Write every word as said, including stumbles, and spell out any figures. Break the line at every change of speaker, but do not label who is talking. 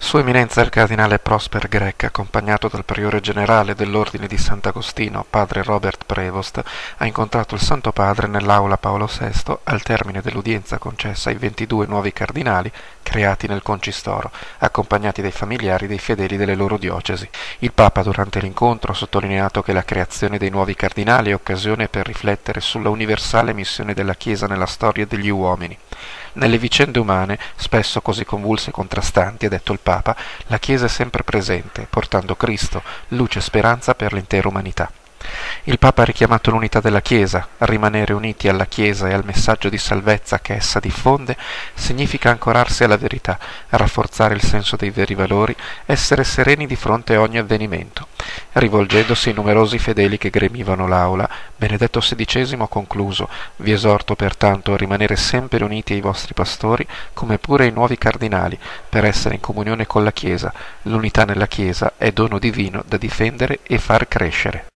Sua Eminenza il Cardinale Prosper Grech, accompagnato dal Priore Generale dell'Ordine di Sant'Agostino, padre Robert Prevost, ha incontrato il Santo Padre nell'Aula Paolo sesto al termine dell'udienza concessa ai ventidue nuovi cardinali creati nel Concistoro, accompagnati dai familiari dei fedeli delle loro diocesi. Il Papa durante l'incontro ha sottolineato che la creazione dei nuovi cardinali è occasione per riflettere sulla universale missione della Chiesa nella storia degli uomini. Nelle vicende umane, spesso così convulse e contrastanti, ha detto il Papa, la Chiesa è sempre presente, portando Cristo, luce e speranza per l'intera umanità. Il Papa ha richiamato l'unità della Chiesa. Rimanere uniti alla Chiesa e al messaggio di salvezza che essa diffonde significa ancorarsi alla verità, rafforzare il senso dei veri valori, essere sereni di fronte a ogni avvenimento. Rivolgendosi ai numerosi fedeli che gremivano l'aula, Benedetto sedicesimo ha concluso: vi esorto pertanto a rimanere sempre uniti ai vostri pastori, come pure ai nuovi cardinali, per essere in comunione con la Chiesa. L'unità nella Chiesa è dono divino da difendere e far crescere.